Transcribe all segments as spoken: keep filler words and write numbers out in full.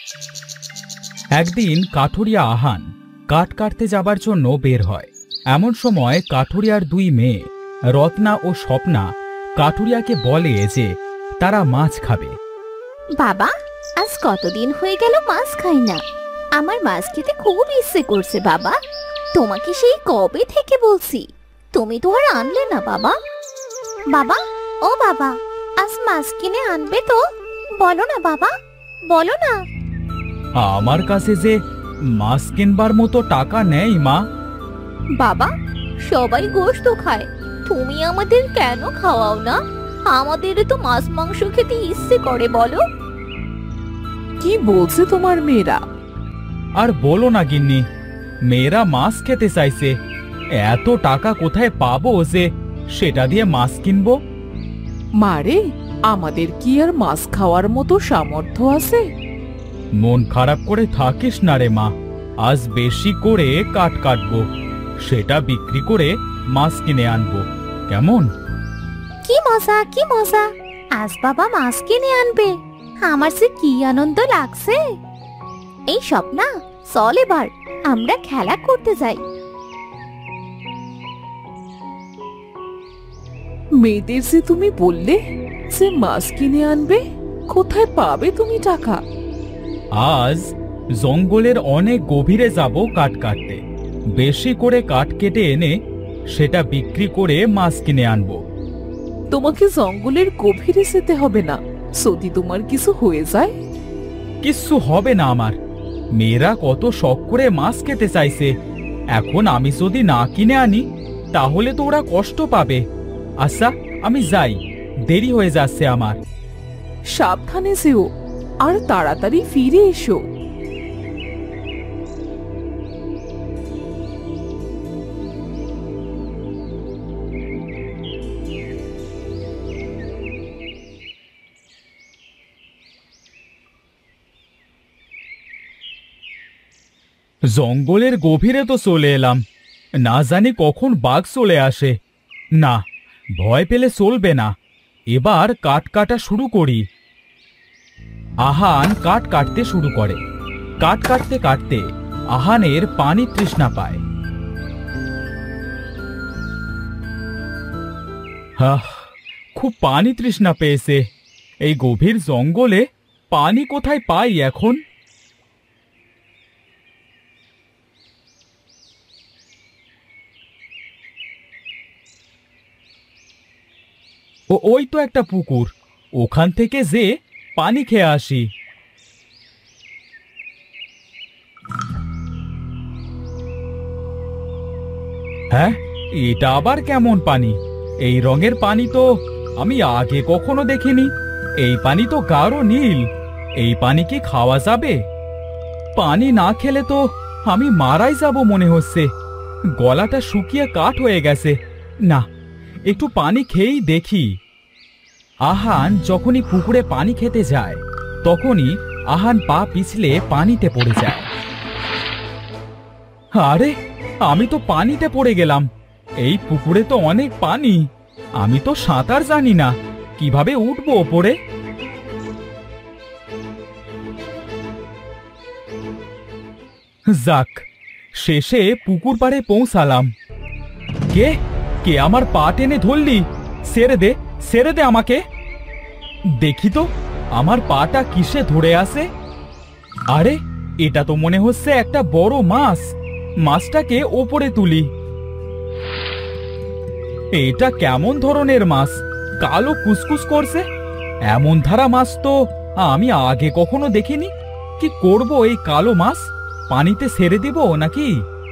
একদিন কাঠুরিয়া আহান কাঠ কাটতে যাবার জন্য বের হয়। এমন সময় কাঠুরিয়ার দুই মেয়ে রত্না ও স্বপ্না কাঠুরিয়াকে বলে যে তারা মাছ খাবে। বাবা, আজ কতদিন হয়ে গেল মাছ খাই না, আমার মাছ খেতে খুব ইচ্ছে করছে। বাবা, তোমাকে সেই কবে থেকে বলছি, তুমি তো আর আনলে না। বাবা বাবা ও বাবা, আজ মাছ কিনে আনবে তো? বলো না বাবা, বলো না। আমার কাছে যে মাছ কিনবার মতো টাকা নেই মা। বাবা, সবাই গোশত খায়, তুমি আমাদের কেন খাওয়াও না? আমাদের তো মাছ মাংস খেতে ইচ্ছে করে। বলো। কি বলছে তোমার মেয়েরা? আর বলো না গিন্নি, মেয়েরা মাছ খেতে চাইছে। এত টাকা কোথায় পাবো যে সেটা দিয়ে মাছ কিনবো? মারে, আমাদের কি আর মাছ খাওয়ার মতো সামর্থ্য আছে? মন খারাপ করে থাকিস না রে মা, আজ বেশি করে কাঠ কাটবো, সেটা বিক্রি করে মাছ কিনে আনবো, কেমন? কি মজা, কি মজা, আজ বাবা মাছ কিনে আনবে। আমার সে কি আনন্দ লাগছে। এই স্বপ্না, চল এবার আমরা খেলা করতে যাই। মেয়েদের যে তুমি বললে যে মাছ কিনে আনবে, কোথায় পাবে তুমি টাকা? আজ জঙ্গলের অনেক গভীরে যাব কাঠ কাটতে, বেশি করে কাঠ কেটে এনে সেটা বিক্রি করে মাছ কিনে আনবো। তোমাকে জঙ্গলের গভীরে যেতে হবে না, যদি তোমার কিছু হয়ে যায়। কিচ্ছু হবে না আমার, মেয়েরা কত শখ করে মাছ খেতে চাইছে, এখন আমি যদি না কিনে আনি তাহলে তো ওরা কষ্ট পাবে। আচ্ছা, আমি যাই, দেরি হয়ে যাচ্ছে আমার। সাবধানে যেও আর তাড়াতাড়ি ফিরে এসো। জঙ্গলের গভীরে তো চলে এলাম, না জানি কখন বাঘ চলে আসে। না, ভয় পেলে চলবে না, এবার কাঠ কাটা শুরু করি। আহান কাঠ কাটতে শুরু করে। কাঠ কাটতে কাটতে আহানের পানি তৃষ্ণা পায়। হাহ, খুব পানি তৃষ্ণা পেয়েছে। এই গভীর জঙ্গলে পানি কোথায় পাই এখন? ও, ওই তো একটা পুকুর, ওখান থেকে যে পানি খেয়ে আসি। হ্যাঁ, এটা আবার কেমন পানি? এই রঙের পানি তো আমি আগে কখনো দেখিনি। এই পানি তো গাঢ় নীল, এই পানি কি খাওয়া যাবে? পানি না খেলে তো আমি মারাই যাব মনে হচ্ছে, গলাটা শুকিয়ে কাঠ হয়ে গেছে। না, একটু পানি খেয়েই দেখি। আহান যখনই পুকুরে পানি খেতে যায় তখনই আহান পা পিছলে পানিতে পড়ে যায়। আরে, আমি তো পানিতে পড়ে গেলাম। এই পুকুরে তো অনেক পানি, আমি তো সাঁতার জানি না, কিভাবে উঠবো ওপরে? যাক, শেষে পুকুর পাড়ে পৌঁছালাম। কে কে আমার পা টেনে ধরলি? ছেড়ে দে, ছেড়ে দে আমাকে। দেখি তো আমার পাটা কিসে ধরে আছে। আরে, এটা তো মনে হচ্ছে একটা বড় মাছ। মাছটাকে ওপরে তুলি। এটা কেমন ধরনের মাছ? কালো কুসকুস করছে, এমন ধারা মাছ তো আমি আগে কখনো দেখিনি। কি করব এই কালো মাছ? পানিতে ছেড়ে দিব নাকি?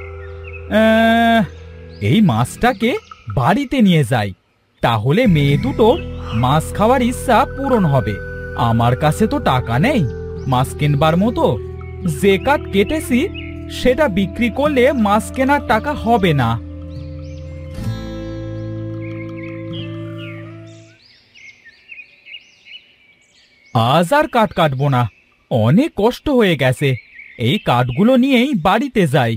এই মাছটাকে বাড়িতে নিয়ে যাই, তাহলে মেয়ে দুটোর মাছ খাওয়ার ইচ্ছা পূরণ হবে। আমার কাছে তো টাকা নেই মাছ কিনবার মতো, যে কাঠ কেটেছি সেটা বিক্রি করলে মাছ কেনার টাকা হবে না। আজ আর কাঠ কাটবো না, অনেক কষ্ট হয়ে গেছে। এই কাঠগুলো নিয়েই বাড়িতে যাই।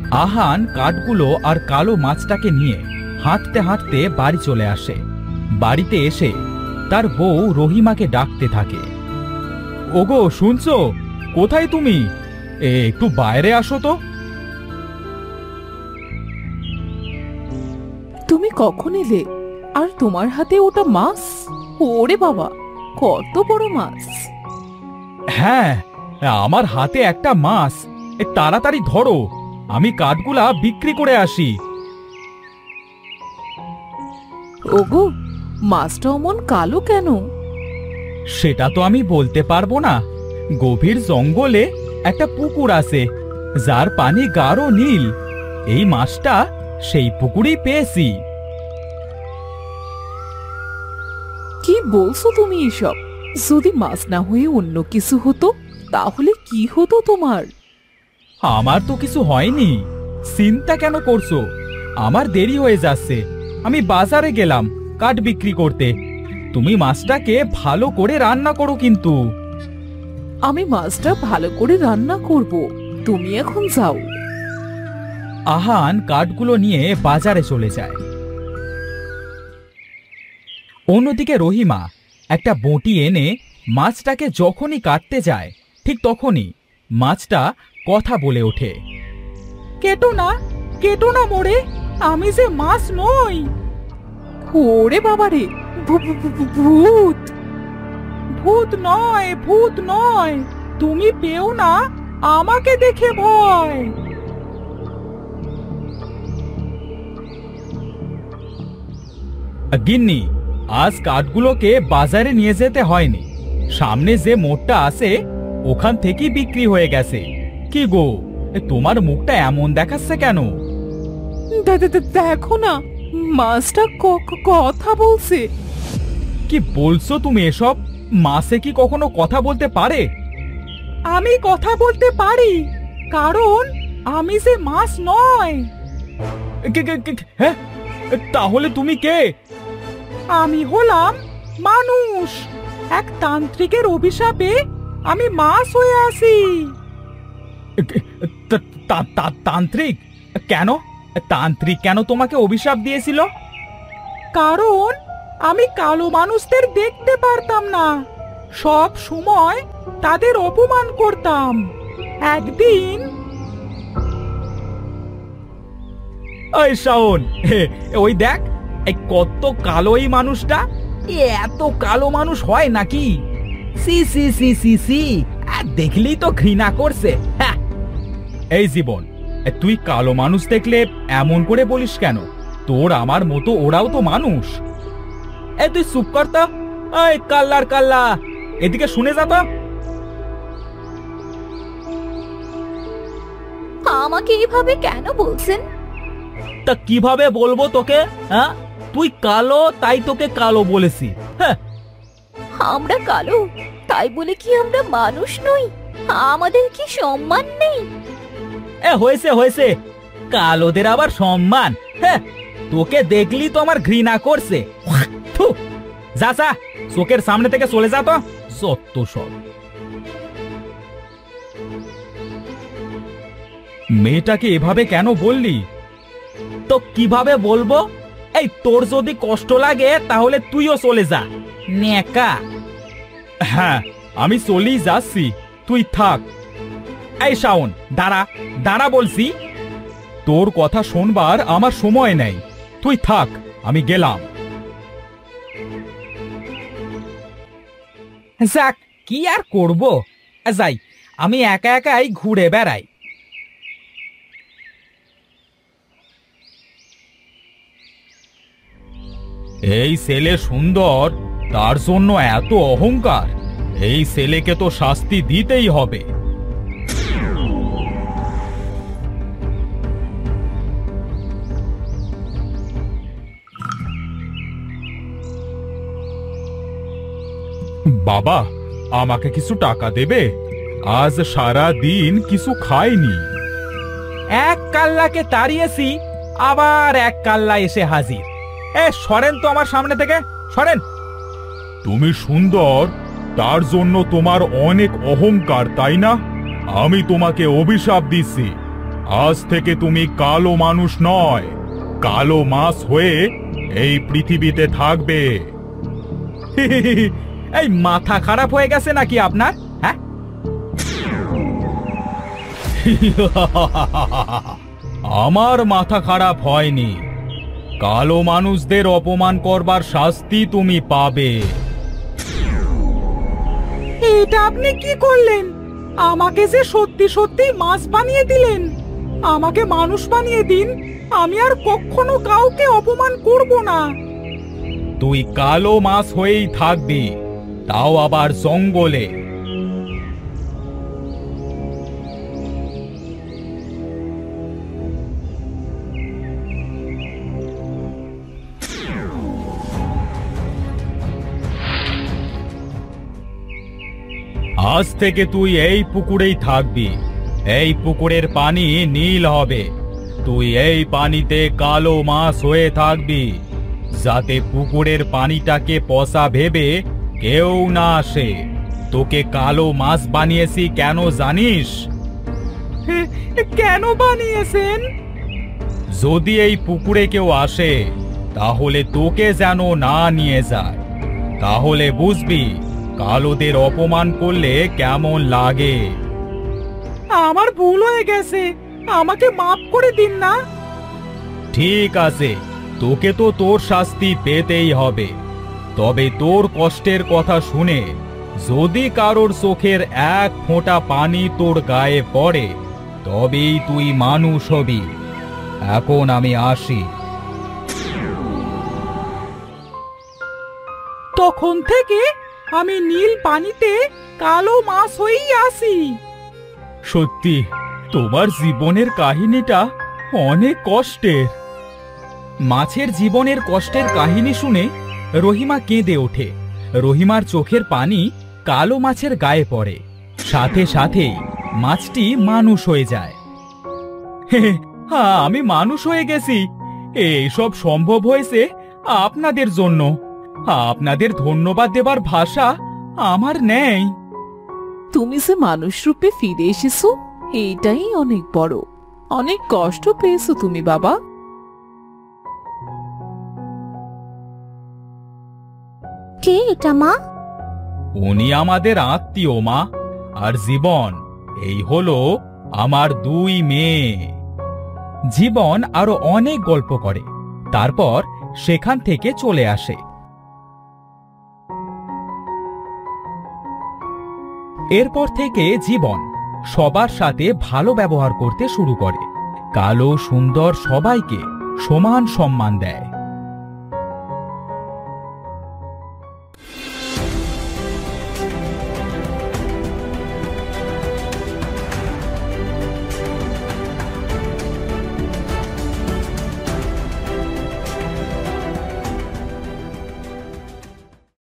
আহান কাঠগুলো আর কালো মাছটাকে নিয়ে হাঁটতে হাঁটতে বাড়ি চলে আসে। বাড়িতে এসে তার বউ রহিমাকে ডাকতে থাকে, ওগো শুনছো? কোথায় তুমি? এ একটু বাইরে আসো তো। তুমি কখন এলে? আর তোমার হাতে ওটা মাছ? ওরে বাবা, কত বড় মাছ! হ্যাঁ, আমার হাতে একটা মাছ। এ, তাড়াতাড়ি ধরো, আমি কাঠগুলা বিক্রি করে আসি। ওগো, মাছটা অমন কালো কেন? সেটা তো আমি বলতে পারবো না। গভীর জঙ্গলে একটা পুকুর আছে, যার পানি গাঢ় নীল। এই মাছটা সেই পুকুরেই পেয়েছি। কি বলছো তুমি এসব? যদি মাছ না হয়ে অন্য কিছু হতো তাহলে কি হতো তোমার? আমার তো কিছু হয়নি, চিন্তা কেন করছো? আমার দেরি হয়ে যাচ্ছে, আমি বাজারে গেলাম কাঠ বিক্রি করতে। তুমি মাছটাকে ভালো করে রান্না করো কিন্তু। আমি মাছটা ভালো করে রান্না করব, তুমি এখন যাও। আহান কাঠগুলো নিয়ে বাজারে চলে যায়। অন্যদিকে রহিমা একটা বঁটি এনে মাছটাকে যখনই কাটতে যায়, ঠিক তখনই মাছটা কথা বলে ওঠে, কেটো না, কেটো না মোরে, আমি যে মাছ নই। ওরে বাবারে, ভূ- ভূ- ভূ- ভূত! ভূত নয়, ভূত নয়, তুমি পেও না আমাকে দেখে ভয়। গিন্নি, আজ কাঠগুলোকে বাজারে নিয়ে যেতে হয়নি, সামনে যে মোড়টা আছে ওখান থেকেই বিক্রি হয়ে গেছে। কি গো, তোমার মুখটা এমন দেখাচ্ছে কেন? দে- দে- দে- দেখো না, মাছটা ক- ক- কথা বলছে। কি বলছো তুমি এসব? মাছে কি কখনো কথা বলতে পারে? আমি কথা বলতে পারি, কারণ আমি যে মাছ নয়। হ্যাঁ, তাহলে তুমি কে? আমি হলাম মানুষ। এক তান্ত্রিকের অভিশাপে আমি মাছ হয়ে আছি। তান্ত্রিক কেন? তান্ত্রিক কেন তোমাকে অভিশাপ দিয়েছিল? কারণ আমি কালো মানুষদের দেখতে পারতাম না, সব সময় তাদের অপমান করতাম। একদিন ওই শাওন, ওই দেখ, এই কত কালো এই মানুষটা। এত কালো মানুষ হয় নাকি? সি সি সি সি সি, দেখলেই তো ঘৃণা করছে। এই জীবন, তুই কালো মানুষ দেখলে এমন করে বলিস কেন? তোর আমার মতো ওরাও তো মানুষ। এ তুই চুপ কর তো। এই কাল্লার কাল্লা, এদিকে শুনে যা তো। আমাকে এইভাবে কেন বলছেন? তা কিভাবে বলবো তোকে? হ্যাঁ, তুই কালো তাই তোকে কালো বলেছি। হ্যাঁ, আমরা কালো তাই বলে কি আমরা মানুষ নই? আমাদের কি সম্মান নেই? এ হয়েছে হয়েছে, কালোদের আবার সম্মান? হ্যাঁ, তোকে দেখলি তো আমার ঘৃণা করছে। থু, যা যা, চোখের সামনে থেকে চলে যা তো, সত্য সব। মেয়েটাকে এভাবে কেন বললি? তো কিভাবে বলবো? এই তোর যদি কষ্ট লাগে তাহলে তুইও চলে যা, নেকা। হ্যাঁ, আমি চলেই যাচ্ছি, তুই থাক। এই শাওন, দাঁড়া দাঁড়া বলছি। তোর কথা শুনবার আমার সময় নেই, তুই থাক, আমি গেলাম। যাক, কি আর করব, যাই, আমি একা একাই ঘুরে বেড়াই। এই ছেলে সুন্দর, তার জন্য এত অহংকার। এই ছেলেকে তো শাস্তি দিতেই হবে। বাবা, আমাকে কিছু টাকা দেবে? আজ সারা দিন কিছু খাইনি। এক কাল্লাকে তাড়িয়েছি, আবার এক কাল্লা এসে হাজির। এ সরেন তো আমার সামনে থেকে, সরেন। তুমি সুন্দর, তার জন্য তোমার অনেক অহংকার, তাই না? আমি তোমাকে অভিশাপ দিচ্ছি, আজ থেকে তুমি কালো মানুষ নয়, কালো মাছ হয়ে এই পৃথিবীতে থাকবে। এই মাথা খারাপ হয়ে গেছে নাকি আপনার? হ্যাঁ, আমার মাথা খারাপ হয়নি। কালো মানুষদের অপমান করবার শাস্তি তুমি পাবে। এটা আপনি কি করলেন? আমাকে যে সত্যি সত্যি মাছ বানিয়ে দিলেন। আমাকে মানুষ বানিয়ে দিন, আমি আর কখনো কাউকে অপমান করব না। তুই কালো মাছ হয়েই থাকবি, তাও আবার জঙ্গলে। আজ থেকে তুই এই পুকুরেই থাকবি। এই পুকুরের পানি নীল হবে। তুই এই পানিতে কালো মাছ হয়ে থাকবি, যাতে পুকুরের পানিটাকে পচা ভেবে কেউ না আসে। তোকে কালো মাছ বানিয়েছি কেন জানিস? কেন বানিয়েছেন? যদি এই পুকুরে কেউ আসে, তাহলে তোকে যেন না নিয়ে যায়। তাহলে বুঝবি কালোদের অপমান করলে কেমন লাগে। আমার ভুল হয়ে গেছে, আমাকে মাফ করে দিন না। ঠিক আছে, তোকে তো তোর শাস্তি পেতেই হবে। তবে তোর কষ্টের কথা শুনে যদি কারোর চোখের এক ফোঁটা পানি তোর গায়ে পড়ে, তবেই তুই মানুষ হবি। এখন আমি আসি। তখন থেকে আমি নীল পানিতে কালো মাছ হয়েই আসি। সত্যি তোমার জীবনের কাহিনীটা অনেক কষ্টের। মাছের জীবনের কষ্টের কাহিনী শুনে রহিমা কেঁদে ওঠে। রহিমার চোখের পানি কালো মাছের গায়ে পড়ে, সাথে সাথেই মাছটি মানুষ হয়ে যায়। হ্যাঁ, আমি মানুষ হয়ে গেছি। এইসব সম্ভব হয়েছে আপনাদের জন্য। আপনাদের ধন্যবাদ দেবার ভাষা আমার নেই। তুমি যে মানুষ রূপে ফিরে এসেছো, এইটাই অনেক বড়। অনেক কষ্ট পেয়েছো তুমি বাবা। কে এটা মা? উনি আমাদের আত্মীয় মা। আর জীবন, এই হলো আমার দুই মেয়ে। জীবন আরো অনেক গল্প করে, তারপর সেখান থেকে চলে আসে। এরপর থেকে জীবন সবার সাথে ভালো ব্যবহার করতে শুরু করে। কালো সুন্দর সবাইকে সমান সম্মান দেয়।